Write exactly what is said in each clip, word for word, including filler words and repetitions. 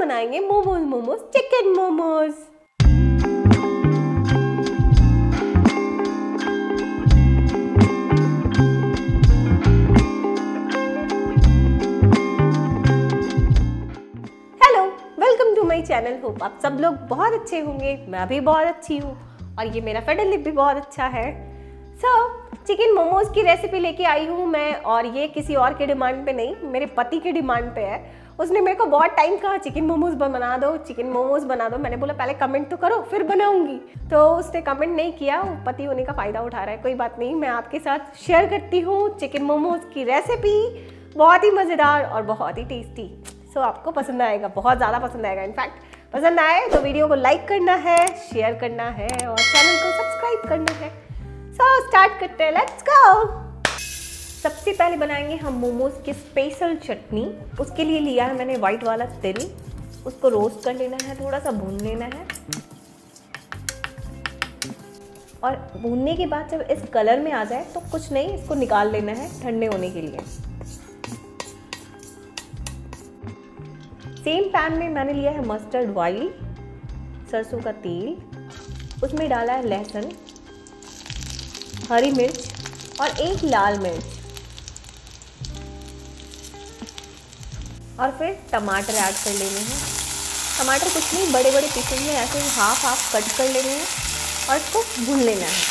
बनाएंगे momos momos chicken momos. Hello, welcome to my channel. Hope आप सब लोग बहुत अच्छे होंगे, मैं भी बहुत अच्छी हूँ और ये मेरा फेडर लिप भी बहुत अच्छा है। सो so, चिकन मोमोज की रेसिपी लेके आई हूँ मैं, और ये किसी और के डिमांड पे नहीं, मेरे पति के डिमांड पे है। उसने मेरे को बहुत टाइम कहा चिकन मोमोज बना दो, चिकन मोमोज बना दो। मैंने बोला पहले कमेंट तो करो फिर बनाऊंगी, तो उसने कमेंट नहीं किया। वो पति होने का फ़ायदा उठा रहा है। कोई बात नहीं, मैं आपके साथ शेयर करती हूँ चिकन मोमोज की रेसिपी। बहुत ही मज़ेदार और बहुत ही टेस्टी। सो so, आपको पसंद आएगा, बहुत ज़्यादा पसंद आएगा। इनफैक्ट पसंद आए तो वीडियो को लाइक करना है, शेयर करना है और चैनल को सब्सक्राइब करना है। सो so, स्टार्ट करते हैं, लेट्स गो। सबसे पहले बनाएंगे हम मोमोज की स्पेशल चटनी। उसके लिए लिया है मैंने वाइट वाला तिल। उसको रोस्ट कर लेना है, थोड़ा सा भून लेना है और भूनने के बाद जब इस कलर में आ जाए तो कुछ नहीं, इसको निकाल लेना है ठंडे होने के लिए। सेम पैन में मैंने लिया है मस्टर्ड ऑयल, सरसों का तेल। उसमें डाला है लहसुन, हरी मिर्च और एक लाल मिर्च, और फिर टमाटर ऐड कर लेने हैं। टमाटर कुछ नहीं, बड़े बड़े पीसेस में ऐसे हाफ हाफ कट कर लेने हैं और इसको भून लेना है।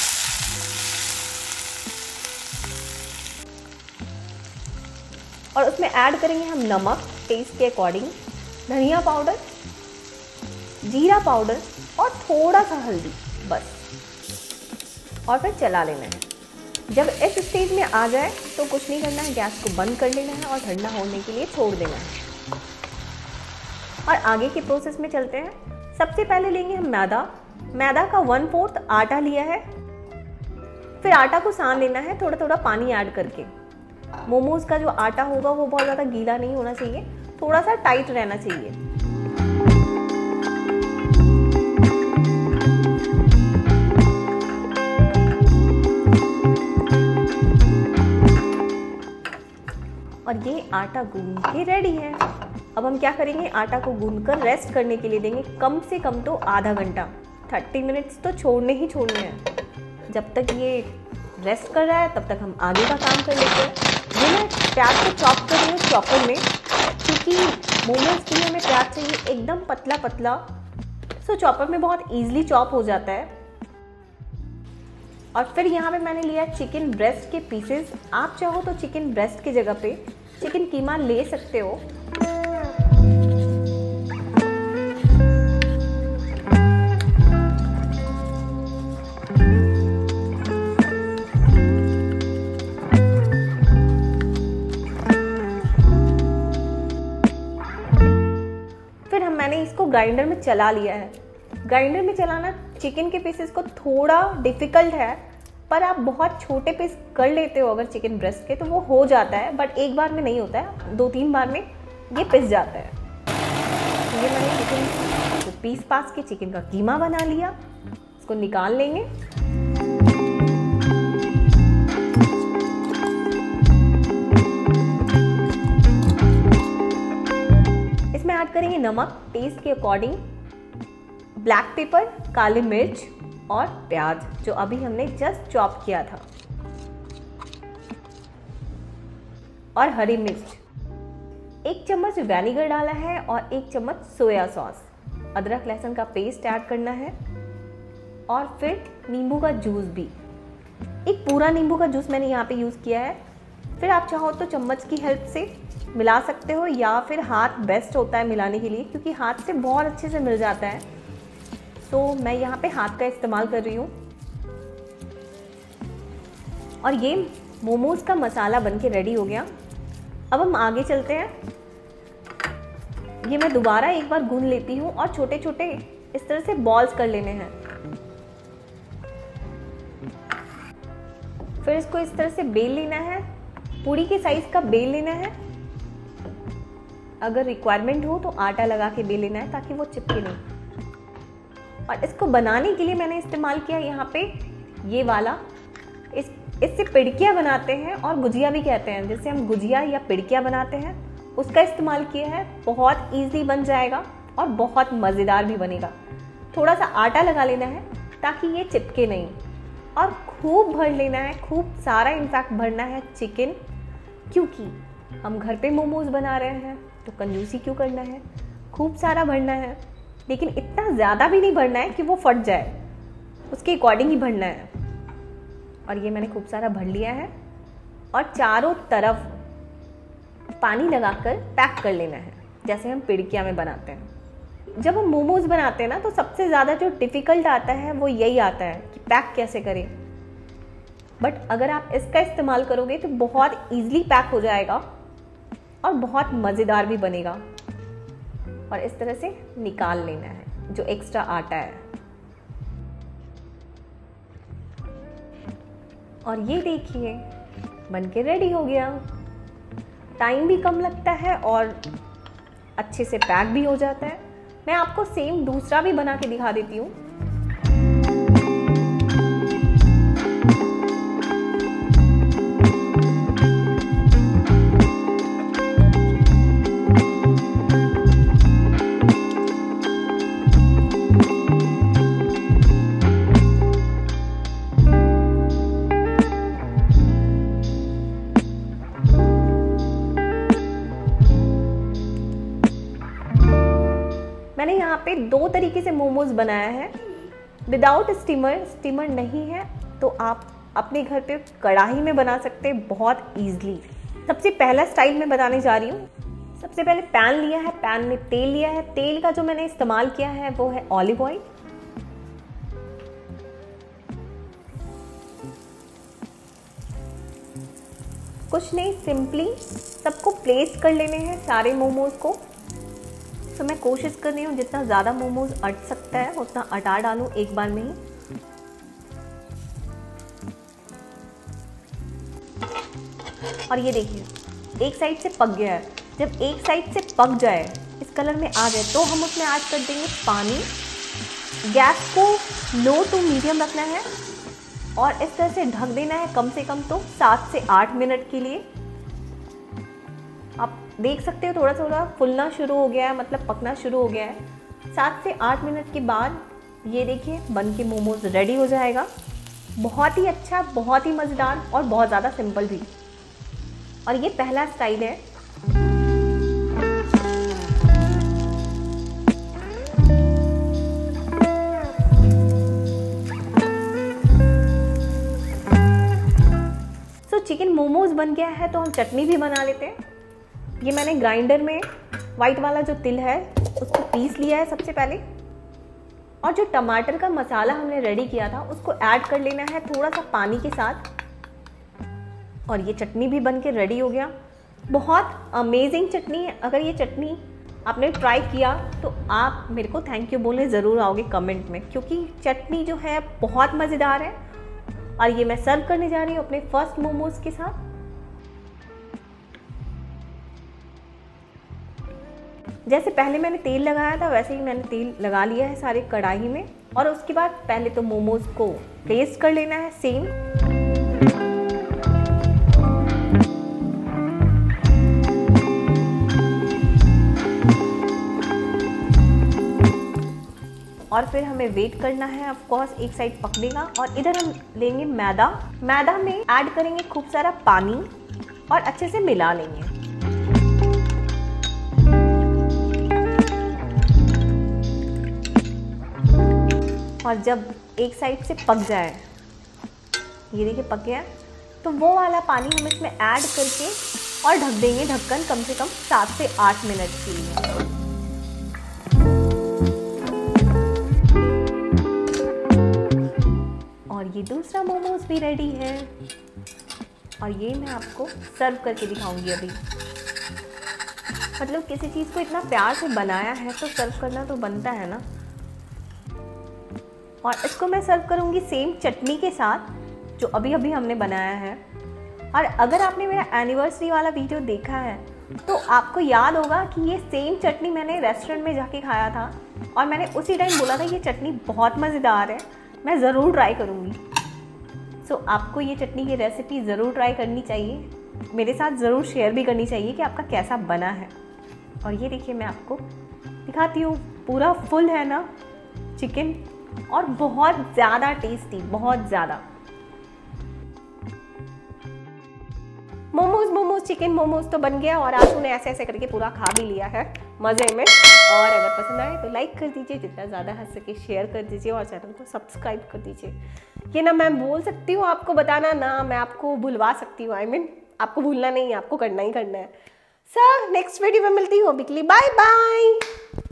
और उसमें ऐड करेंगे हम नमक टेस्ट के अकॉर्डिंग, धनिया पाउडर, जीरा पाउडर और थोड़ा सा हल्दी, बस। और फिर चला लेना है। जब इस स्टेज में आ जाए तो कुछ नहीं करना है, गैस को बंद कर लेना है और ठंडा होने के लिए छोड़ देना है। और आगे के प्रोसेस में चलते हैं। सबसे पहले लेंगे हम मैदा। मैदा का वन फोर्थ आटा लिया है। फिर आटा को सान लेना है थोड़ा थोड़ा पानी ऐड करके। मोमोज का जो आटा होगा वो बहुत ज़्यादा गीला नहीं होना चाहिए, थोड़ा सा टाइट रहना चाहिए। और ये आटा गूंद के रेडी है। अब हम क्या करेंगे, आटा को गूंद कर रेस्ट करने के लिए देंगे, कम से कम तो आधा घंटा, थर्टी मिनट्स तो छोड़ने ही छोड़ने हैं। जब तक ये रेस्ट कर रहा है तब तक हम आगे का काम कर लेते हैं। ये मैं प्याज को चॉप कर रही हूँ चॉपर में, क्योंकि मोमोज के लिए हमें प्याज चाहिए एकदम पतला पतला। सो चॉपर में बहुत ईजिली चॉप हो जाता है। और फिर यहाँ पे मैंने लिया चिकन ब्रेस्ट के पीसेस। आप चाहो तो चिकन ब्रेस्ट की जगह पे चिकन कीमा ले सकते हो। फिर हम मैंने इसको ग्राइंडर में चला लिया है। ग्राइंडर में चलाना चिकन के पीसेस को थोड़ा डिफ़िकल्ट है, पर आप बहुत छोटे पीस कर लेते हो अगर चिकन ब्रेस्ट के तो वो हो जाता है, बट एक बार में नहीं होता है, दो तीन बार में ये पिस जाता है। ये मैंने चिकन को पीस पास के चिकन का कीमा बना लिया। इसको निकाल लेंगे। इसमें ऐड करेंगे नमक टेस्ट के अकॉर्डिंग, ब्लैक पेपर, काली मिर्च और प्याज जो अभी हमने जस्ट चॉप किया था, और हरी मिर्च। एक चम्मच विनेगर डाला है और एक चम्मच सोया सॉस। अदरक लहसुन का पेस्ट ऐड करना है और फिर नींबू का जूस भी, एक पूरा नींबू का जूस मैंने यहाँ पे यूज़ किया है। फिर आप चाहो तो चम्मच की हेल्प से मिला सकते हो, या फिर हाथ बेस्ट होता है मिलाने के लिए, क्योंकि हाथ से बहुत अच्छे से मिल जाता है। तो मैं यहाँ पे हाथ का इस्तेमाल कर रही हूँ। और ये मोमोज का मसाला बनके रेडी हो गया। अब हम आगे चलते हैं। ये मैं दोबारा एक बार गूंद लेती हूँ और छोटे छोटे इस तरह से बॉल्स कर लेने हैं। फिर इसको इस तरह से बेल लेना है, पूरी के साइज का बेल लेना है। अगर रिक्वायरमेंट हो तो आटा लगा के बेल लेना है ताकि वो चिपके नहीं। और इसको बनाने के लिए मैंने इस्तेमाल किया यहाँ पे ये वाला, इस इससे पिड़कियाँ बनाते हैं और गुजिया भी कहते हैं, जिससे हम गुजिया या पिड़कियाँ बनाते हैं, उसका इस्तेमाल किया है। बहुत इजी बन जाएगा, और बहुत मज़ेदार भी बनेगा। थोड़ा सा आटा लगा लेना है ताकि ये चिपके नहीं, और खूब भर लेना है, खूब सारा इनफैक्ट भरना है चिकन, क्योंकि हम घर पे मोमोज बना रहे हैं तो कंजूसी क्यों करना है, खूब सारा भरना है। लेकिन इतना ज़्यादा भी नहीं भरना है कि वो फट जाए, उसके अकॉर्डिंग ही भरना है। और ये मैंने खूब सारा भर लिया है और चारों तरफ पानी लगाकर पैक कर लेना है, जैसे हम पिड़किया में बनाते हैं। जब हम मोमोज बनाते हैं ना तो सबसे ज़्यादा जो डिफ़िकल्ट आता है वो यही आता है कि पैक कैसे करें। बट अगर आप इसका इस्तेमाल करोगे तो बहुत ईजिली पैक हो जाएगा और बहुत मज़ेदार भी बनेगा। और इस तरह से निकाल लेना है जो एक्स्ट्रा आटा है। और ये देखिए बनके रेडी हो गया। टाइम भी कम लगता है और अच्छे से पैक भी हो जाता है। मैं आपको सेम दूसरा भी बना के दिखा देती हूँ। मैंने यहाँ पे दो तरीके से मोमोज बनाया है। विदाउट स्टीमर, स्टीमर नहीं है तो आप अपने घर पे कढ़ाई में बना सकते हैं बहुत ईजिली। सबसे पहला स्टाइल मैं बताने जा रही हूँ। सबसे पहले पैन लिया है, पैन में तेल लिया है। तेल का जो मैंने इस्तेमाल किया है वो है ऑलिव ऑयल। कुछ नहीं, सिंपली सबको प्लेस कर लेने हैं सारे मोमोज को। तो मैं कोशिश कर रही हूँ जितना ज़्यादा मोमोज अट सकता है उतना अटा डालूँ एक बार में ही। और ये देखिए एक साइड से पक गया है। जब एक साइड से पक जाए, इस कलर में आ जाए, तो हम उसमें ऐड कर देंगे पानी। गैस को लो टू मीडियम रखना है और इस तरह से ढक देना है कम से कम तो सात से आठ मिनट के लिए। आप देख सकते हो थोड़ा थोड़ा फूलना शुरू हो गया है, मतलब पकना शुरू हो गया है। सात से आठ मिनट के बाद ये देखिए बन के मोमोज रेडी हो जाएगा। बहुत ही अच्छा, बहुत ही मज़ेदार और बहुत ज़्यादा सिंपल भी। और ये पहला स्टाइल है। सो चिकन मोमोज बन गया है तो हम चटनी भी बना लेते हैं। ये मैंने ग्राइंडर में वाइट वाला जो तिल है उसको पीस लिया है सबसे पहले, और जो टमाटर का मसाला हमने रेडी किया था उसको ऐड कर लेना है थोड़ा सा पानी के साथ। और ये चटनी भी बन के रेडी हो गया। बहुत अमेजिंग चटनी है। अगर ये चटनी आपने ट्राई किया तो आप मेरे को थैंक यू बोलने ज़रूर आओगे कमेंट में, क्योंकि चटनी जो है बहुत मज़ेदार है। और ये मैं सर्व करने जा रही हूँ अपने फर्स्ट मोमोज के साथ। जैसे पहले मैंने तेल लगाया था वैसे ही मैंने तेल लगा लिया है सारे कढ़ाई में। और उसके बाद पहले तो मोमोज को प्लेस कर लेना है सेम। और फिर हमें वेट करना है, ऑफ कोर्स एक साइड पकने का। और इधर हम लेंगे मैदा। मैदा में ऐड करेंगे खूब सारा पानी और अच्छे से मिला लेंगे। और जब एक साइड से पक जाए, ये देखिए पक गया, तो वो वाला पानी हम इसमें ऐड करके और ढक देंगे ढक्कन कम से कम सात से आठ मिनट के लिए। और ये दूसरा मोमोज भी रेडी है और ये मैं आपको सर्व करके दिखाऊंगी अभी। मतलब किसी चीज़ को इतना प्यार से बनाया है तो सर्व करना तो बनता है ना। और इसको मैं सर्व करूंगी सेम चटनी के साथ जो अभी अभी हमने बनाया है। और अगर आपने मेरा एनिवर्सरी वाला वीडियो देखा है तो आपको याद होगा कि ये सेम चटनी मैंने रेस्टोरेंट में जाके खाया था और मैंने उसी टाइम बोला था ये चटनी बहुत मज़ेदार है, मैं ज़रूर ट्राई करूँगी। सो so, आपको ये चटनी की रेसिपी ज़रूर ट्राई करनी चाहिए, मेरे साथ ज़रूर शेयर भी करनी चाहिए कि आपका कैसा बना है। और ये देखिए मैं आपको दिखाती हूँ। पूरा फुल है ना चिकन, और बहुत ज़्यादा टेस्टी, बहुत ज़्यादा। मोमोज मोमोज चिकन मोमोज तो बन गया और आशु ने ऐसे ऐसे करके पूरा खा भी लिया है मज़े में। और अगर पसंद आए तो लाइक कर दीजिए, जितना ज़्यादा हंस सके शेयर कर दीजिए और चैनल को सब्सक्राइब कर दीजिए। ये ना मैं बोल सकती हूँ आपको बताना, ना मैं आपको भुलवा सकती हूँ। आई मीन आपको भूलना नहीं है, आपको करना ही करना है। सर नेक्स्ट वीडियो में मिलती हूँ, अभी के लिए बाय बाय।